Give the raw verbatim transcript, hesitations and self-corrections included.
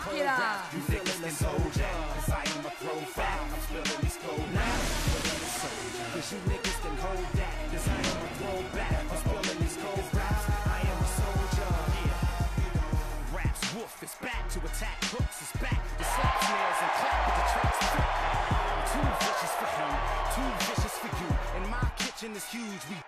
Akira. You niggas can hold that, cause I am a throwback. I'm spilling these cold raps. Cause you niggas can hold that, cause I am a throwback. I'm spilling these cold raps. I am a soldier. Yeah. Raps wolf is back to attack. Hooks is back to slap snares and clap with the tracks fit. I'm too vicious for him, too vicious for you. And my kitchen is huge. We